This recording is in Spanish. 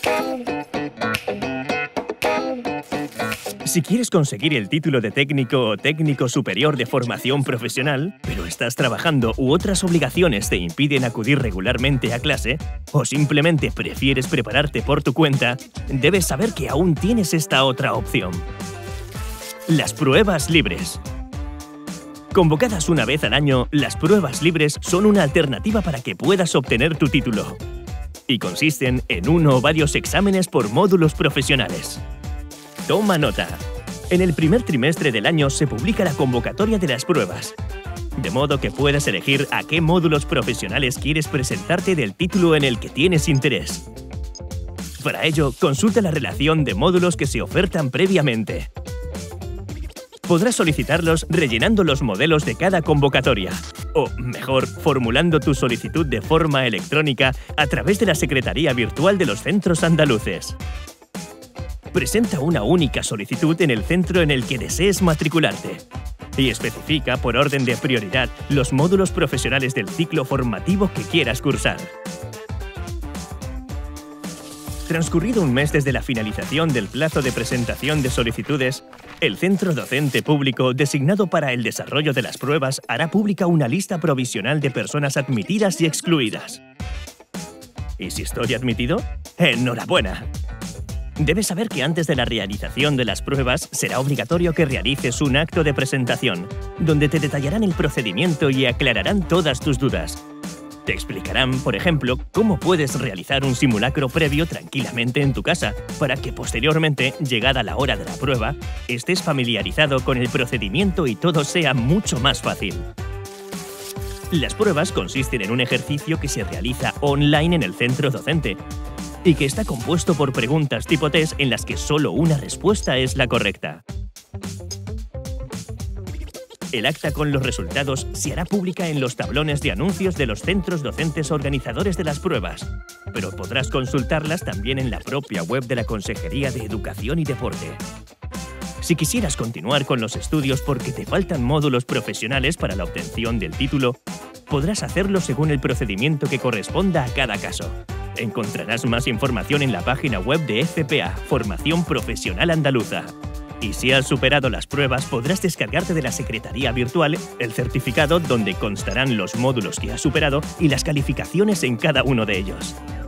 Si quieres conseguir el título de técnico o técnico superior de formación profesional, pero estás trabajando u otras obligaciones te impiden acudir regularmente a clase, o simplemente prefieres prepararte por tu cuenta, debes saber que aún tienes esta otra opción. Las pruebas libres. Convocadas una vez al año, las pruebas libres son una alternativa para que puedas obtener tu título. Y consisten en uno o varios exámenes por módulos profesionales. Toma nota. En el primer trimestre del año se publica la convocatoria de las pruebas, de modo que puedas elegir a qué módulos profesionales quieres presentarte del título en el que tienes interés. Para ello, consulta la relación de módulos que se ofertan previamente. Podrás solicitarlos rellenando los modelos de cada convocatoria, o, mejor, formulando tu solicitud de forma electrónica a través de la Secretaría Virtual de los Centros Andaluces. Presenta una única solicitud en el centro en el que desees matricularte y especifica por orden de prioridad los módulos profesionales del ciclo formativo que quieras cursar. Transcurrido un mes desde la finalización del plazo de presentación de solicitudes, el centro docente público designado para el desarrollo de las pruebas hará pública una lista provisional de personas admitidas y excluidas. ¿Y si estoy admitido? ¡Enhorabuena! Debes saber que antes de la realización de las pruebas será obligatorio que realices un acto de presentación, donde te detallarán el procedimiento y aclararán todas tus dudas. Te explicarán, por ejemplo, cómo puedes realizar un simulacro previo tranquilamente en tu casa, para que posteriormente, llegada la hora de la prueba, estés familiarizado con el procedimiento y todo sea mucho más fácil. Las pruebas consisten en un ejercicio que se realiza online en el centro docente, y que está compuesto por preguntas tipo test en las que solo una respuesta es la correcta. El acta con los resultados se hará pública en los tablones de anuncios de los centros docentes organizadores de las pruebas, pero podrás consultarlas también en la propia web de la Consejería de Educación y Deporte. Si quisieras continuar con los estudios porque te faltan módulos profesionales para la obtención del título, podrás hacerlo según el procedimiento que corresponda a cada caso. Encontrarás más información en la página web de FPA, Formación Profesional Andaluza. Y si has superado las pruebas, podrás descargarte de la Secretaría Virtual el certificado donde constarán los módulos que has superado y las calificaciones en cada uno de ellos.